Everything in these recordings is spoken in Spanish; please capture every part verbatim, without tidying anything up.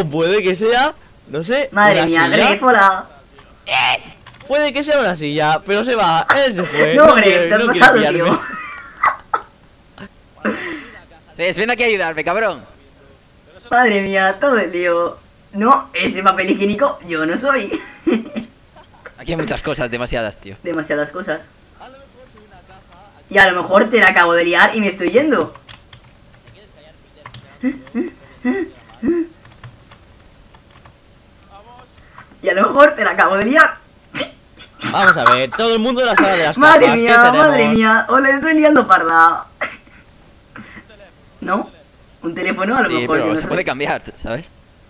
O puede que sea, no sé, Madre mía, Gref, hola. Puede que sea una silla, pero se va, él se fue. No, no Gref, quiere, te has no quiere pasado, pillarme. tío. Res, ven aquí a ayudarme, cabrón. Madre mía, todo el lío. No, ese papel higiénico yo no soy. Aquí hay muchas cosas, demasiadas, tío. Demasiadas cosas. Y a lo mejor te la acabo de liar y me estoy yendo. Y a lo mejor te la acabo de liar. Vamos a ver, todo el mundo en la sala de las Madre cajas, ¿qué mía, seremos? madre mía. O le estoy liando parda. ¿No? Un teléfono a lo Sí, mejor. yo pero no se sé. puede cambiar, ¿sabes?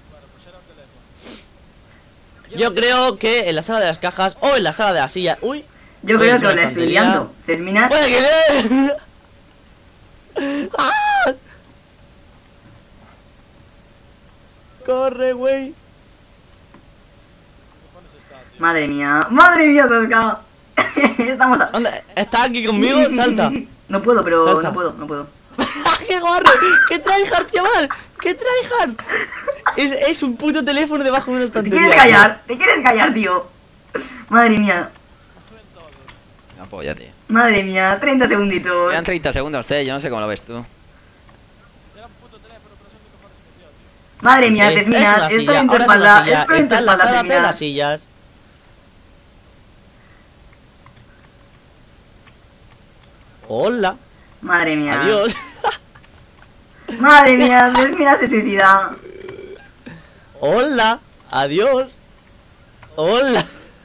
Yo creo que en la sala de las cajas o en la sala de las sillas. Uy, Yo Oye, creo es que os una la estoy estantería. liando. Cesminas. puede que sea. ¡Ah! Corre, güey. Madre mía, madre mía, Tosca. Estamos a... Anda, ¿estás aquí conmigo? Sí, sí, sí, Salta. sí, sí. No puedo, pero Salta. no puedo, no puedo. ¡Qué guarro! ¡Qué tryhard, chaval! ¡Qué tryhard! Es, es un puto teléfono debajo de una ¿Te estantería. quieres callar? ¿Te quieres callar, tío? Madre mía, Me apoya, tío. madre mía, treinta segunditos. Quedan treinta segundos, tío. Yo no sé cómo lo ves tú. Madre mía, Es- es Cesminas, una estoy silla, en tu ahora es una espalda, silla. estoy en tu Está en la espalda, sala de las Cesminas. sillas. Hola. Madre mía. Adiós. Madre mía, Cesminas se suicida. Hola. Adiós. Hola.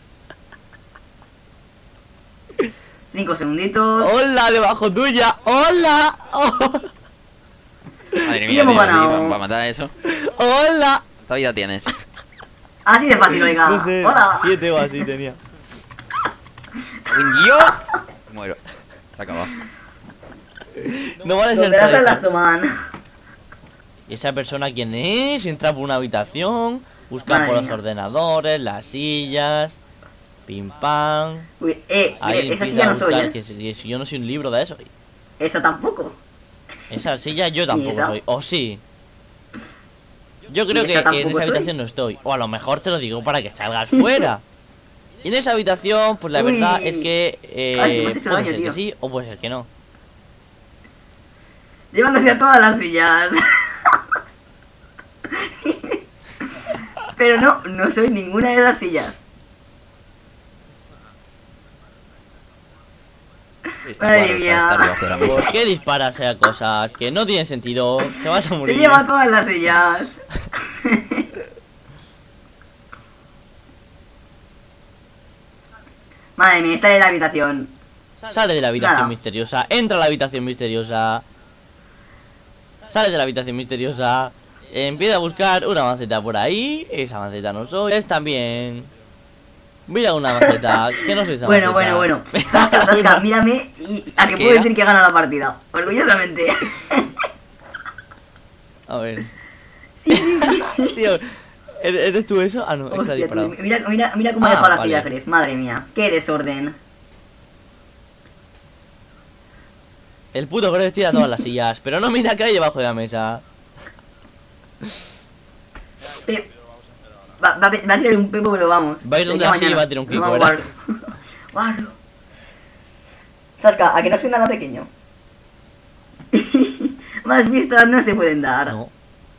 Cinco segunditos. Hola, debajo tuya. Hola. Oh. Madre Y mía, hemos tío, ganado. tío, para matar eso. Hola. ¿Cuánta vida tienes? Así de fácil, oiga. No sé, Hola. siete o así tenía. ¡Un Dios! Muero. Se ha acabado. No vale ser Donde las tryhard. las toman. ¿Y esa persona quién es? Entra por una habitación, busca Madre por los mía. ordenadores, las sillas, pim pam. Uy, eh, Ahí esa empieza silla a no soy, buscar, eh. que si, si yo no soy un libro de eso. Esa tampoco. Esa silla yo tampoco esa? soy. O sí. Yo creo ¿Y que esa en tampoco esa soy? habitación no estoy. O a lo mejor te lo digo para que salgas fuera. Y en esa habitación, pues la Uy. verdad es que eh, Ay, se me has hecho puede daño, ser tío. que sí o puede ser que no. Llevándose a todas las sillas. Pero no, no soy ninguna de las sillas. Está Madre guarro, mía. está debajo de la mesa. ¿Por qué disparas a cosas que no tienen sentido? Te vas a Se morir. lleva a todas las sillas. Madre mía, sale de la habitación. Sale de la habitación Nada. misteriosa, entra a la habitación misteriosa. Sale de la habitación misteriosa. Empieza a buscar una maceta por ahí. Esa maceta no soy. Es también. Mira una maceta. Que no soy esa Bueno, maceta. bueno, bueno. Tasca, Tasca, mírame y a que ¿Qué puedo era? decir que gana la partida. Orgullosamente. A ver. Sí, sí, sí. Tío, ¿eres eres tú eso? Ah, no, es que ha Hostia, tú, disparado. mira, mira, mira cómo ha Ah, dejado la vale. silla, Gref. Madre mía, qué desorden. El puto Gref tira todas las sillas. Pero no mira que hay debajo de la mesa. Pe- Va, va, va a tirar un pepo, pero vamos. Va a ir donde Ya la silla y mañana. va a tirar un Nos kiko, vamos, ¿verdad? guarro. Guarro. Zasca, ¿a que no soy nada pequeño? Más pistas no se pueden dar. No.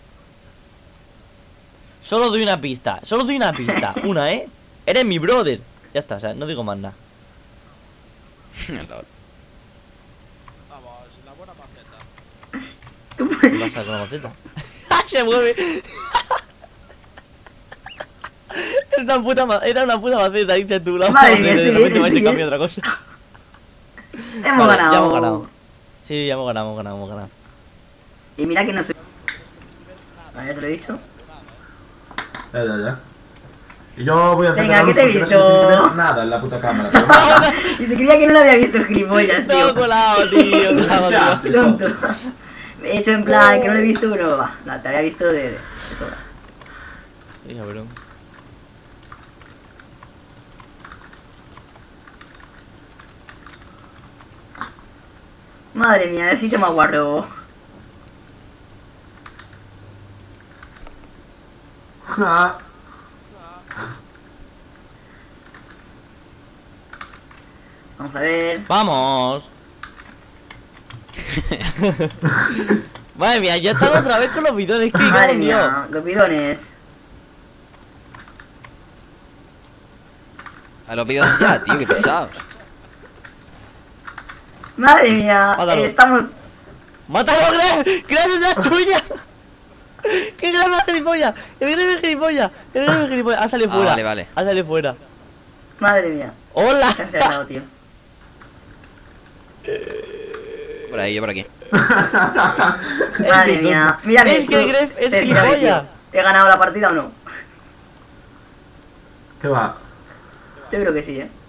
Solo doy una pista. Solo doy una pista. Una, ¿eh? Eres mi brother. Ya está, o sea, no digo más nada. Tú ¿Qué puedes- pasa con la maceta? Se mueve. Era una puta, ma- era una puta maceta, dices tú. La Madre maceta, mía, de estoy repente bien, vais a estoy cambiar bien. otra cosa. Hemos Vale, ganado. ya hemos ganado. Sí, ya hemos ganado, hemos ganado, hemos ganado. Y mira que no soy. Ah, ya te lo he dicho. Ya, ya, ya. Y yo voy a hacer Venga, la ¿qué luz te he porque visto? No se tiene que ver nada en la puta cámara. Pero nada. Y se creía que no lo había visto, gilipollas, Estaba tío. colado, tío. Estaba Ya. tío. Tonto. He hecho en plan que no lo he visto, pero va. No, te había visto de, de sobra. Sí, cabrón. Madre mía, el sitio más guarro. Vamos a ver. ¡Vamos! Madre mía, ya están otra vez con los bidones. Que Madre Dios. mía, los bidones. A los bidones ya, tío, qué pesados. Madre mía, Mátalo. eh, estamos. ¡Mátalo, Gref! ¡Gref es la tuya! ¡Qué Gref es gilipollas! ¡El Gref es gilipollas! ¡El Gref es gilipollas! ¡Ha salido Ah, fuera! vale, vale. ¡Ha salido fuera! Madre mía. ¡Hola! Se ha encerrado, tío. Por ahí, yo por aquí. Madre Es mía. tonto. Mira Es tú- que Gref es eh, mira, gilipollas. tío, ¿he ganado la partida o no? ¿Qué va? Yo creo que sí, eh.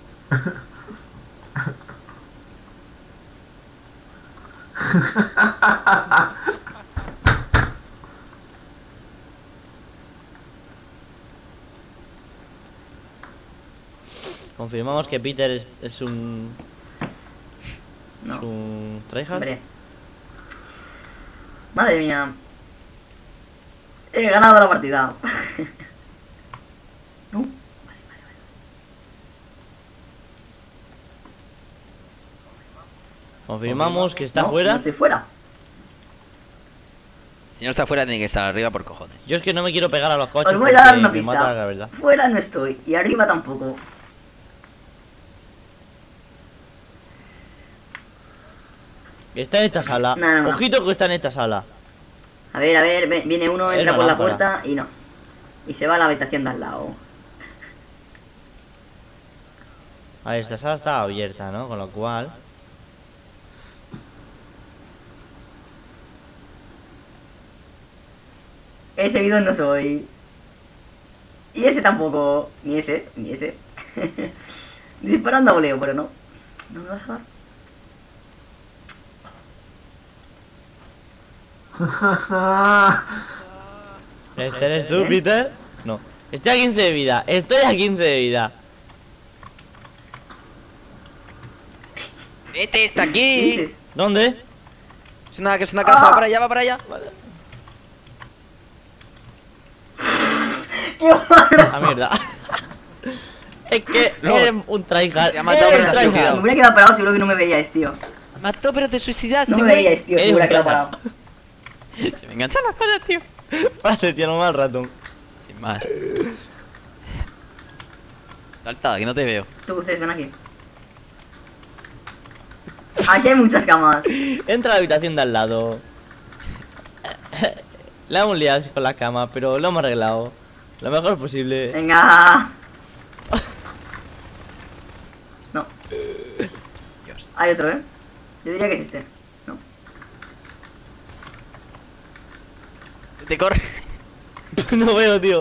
Confirmamos que Peter es, es un... No. Es un... tryhard. Hombre. Madre mía. He ganado la partida. No. Confirmamos que está No, fuera. No estoy fuera. Si no está fuera, tiene que estar arriba por cojones. Yo es que no me quiero pegar a los coches Os voy a dar porque una me mata la pista. verdad. Fuera no estoy. Y arriba tampoco. Está en esta sala. No, no, no. Ojito que está en esta sala. A ver, a ver, ve- viene uno, Es entra una por la lámpara. puerta y no. Y se va a la habitación de al lado. A ver, esta sala está abierta, ¿no? Con lo cual... Ese bidón no soy. Y ese tampoco. Ni ese, ni ese. Disparando a voleo, pero no. ¿No me vas a dar? ¿Este eres tú, bien. Peter? No. Estoy a quince de vida. Estoy a quince de vida. ¡Vete, está ¿Qué aquí! dices? ¿Dónde? Es una, que es una casa, Ah. va para allá, va para allá. ¡Qué malo! Ah, mierda. Es que No. eres un tryhard. Te ha matado, Eres pero un te has Si tryhard. me hubiera quedado parado, seguro que no me veíais, tío. Mató, pero te suicidaste, No me güey. veíais, tío, si Eres me hubiera un quedado tryhard. parado. Se me enganchan las cosas, tío. Párate, tío, no mal ratón. Sin más. Salta, que no te veo. Tú, ustedes, ven aquí. Aquí hay muchas camas. Entra a la habitación de al lado. La hemos liado con la cama, pero lo hemos arreglado. Lo mejor posible. Venga. No. Dios. Hay otro, ¿eh? Yo diría que es este. No. Te corre. No veo, tío.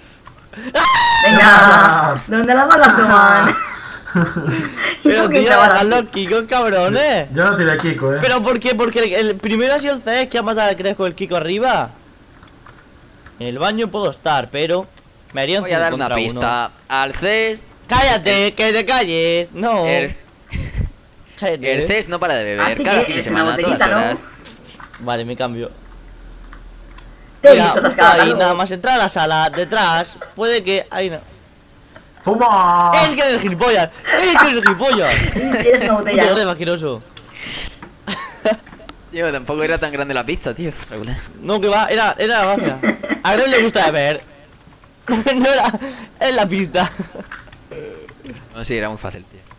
Venga. ¿Dónde las balas toman? ¿Y Pero tú qué tío, chaval a los haces? Kikos, cabrones. Yo no tiré a Kiko, eh. ¿Pero por qué? Porque el, el primero ha sido el C S que ha matado al Cres con el Kiko arriba. En el baño puedo estar, pero me haría un Voy a dar una contra uno. pista. Al C E S, ¡Cállate! ¡Que te calles! No. el, Cállate. el C E S no para de beber. Así Cada que fin de es una semana, todas botellita, ¿no? horas. Vale, me cambio. Te he Mira, visto justo atascada, ahí, ¿no? nada más entrar a la sala, detrás. Puede que... Ahí no. ¡Toma! ¡Es que eres gilipollas! ¡Es que eres gilipollas! Eres una Puto botella. Gref asqueroso. Tío, tampoco era tan grande la pista, tío. Regular. No, que va, era, era la mafia. A Gref le gusta beber. No era... Es la pista. No, sí, era muy fácil, tío.